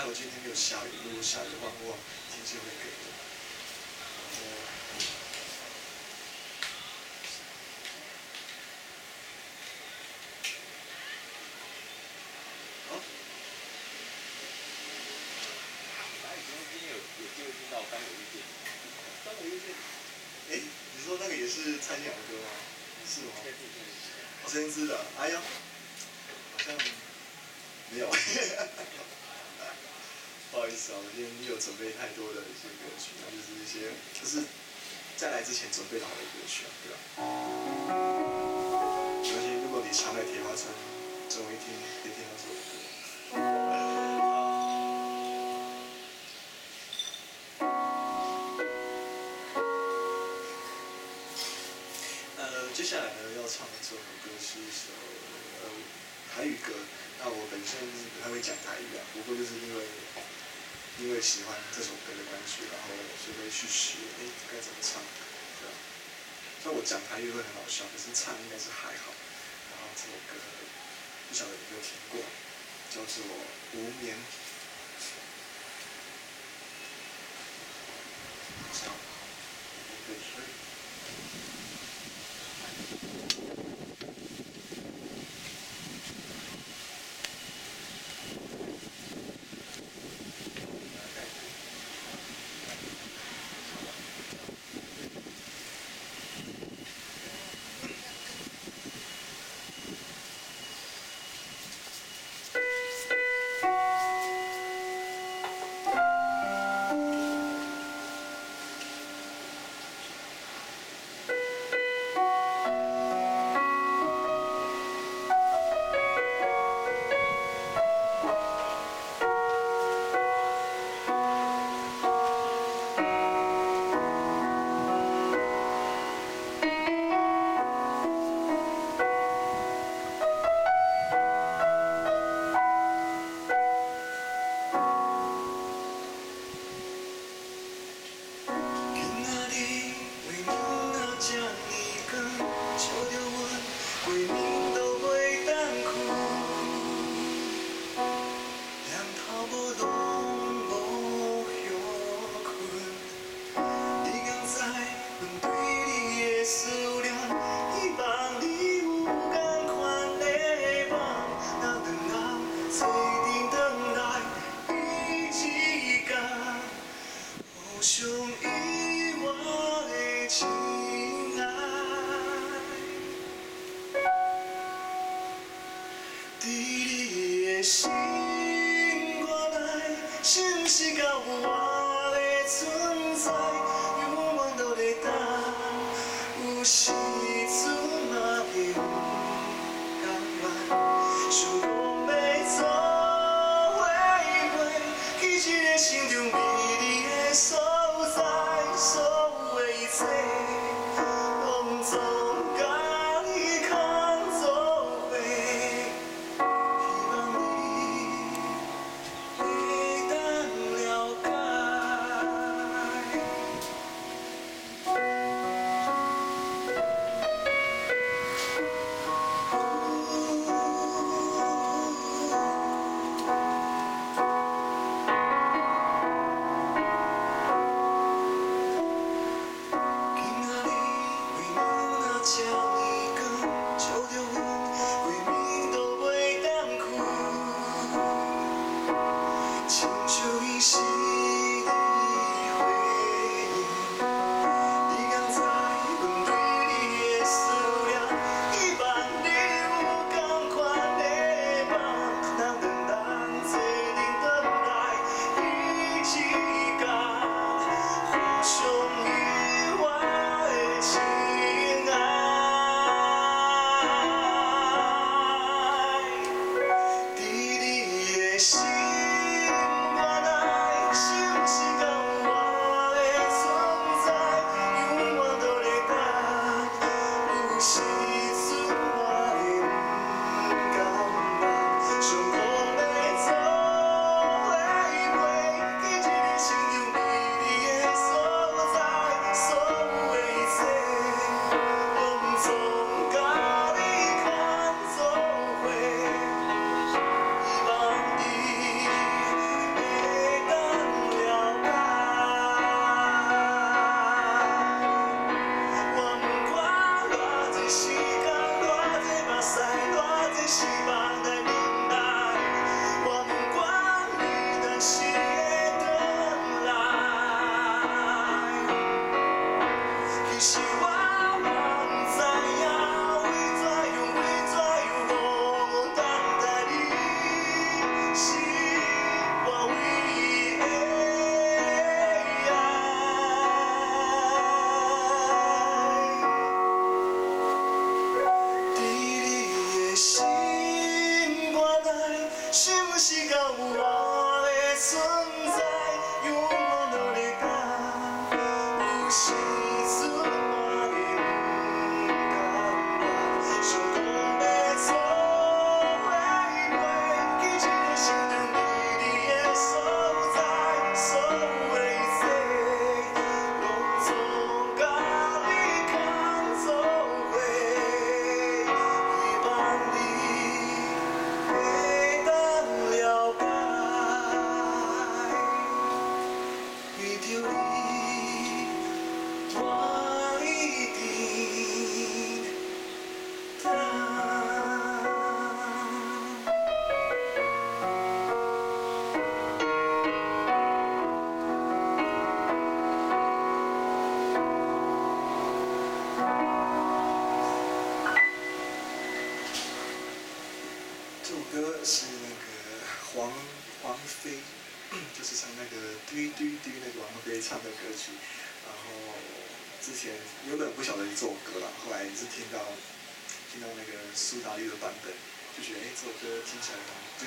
还好今天没有下雨，如果下雨的话，哇，天气会给的。好。 今天有机会听到当我遇见， 当我遇见，哎，你说那个也是蔡健雅的歌吗？是吗？我先知的，哎呀，好像没有。不好意思啊，我今天没有准备太多的一些歌曲，那就是一些就是在来之前准备好的歌曲啊，对吧？没关系，如果你常来铁花村，总有一天可以听到这首歌。接下来呢要唱的这首歌是一首台语歌。那我本身不太会讲台语啊，不过就是因为喜欢这首歌的关系，然后就会去学，该怎么唱，对吧？虽然我讲台语会很好笑，可是唱应该是还好。然后这首歌不晓得有没有听过，叫做《无眠》。这样，可以睡。 希望在等待，我不管你的喜悦的来，希望在呀，为在有我等待你，希望为爱，伫你的心肝内，是不是甲有我的存在？永远都在等，有时阵我会不甘愿，想讲要做伙陪，去一个心中美丽的所在，所有的一切，拢总甲你牵做伙，希望你会当了解，为着你，我一定等。这首歌是那个王菲，就是唱那个嘟嘟嘟那个王菲唱的歌曲。然后之前原本不晓得是这首歌啦，后来是听到那个苏打绿的版本，就觉得这首歌听起来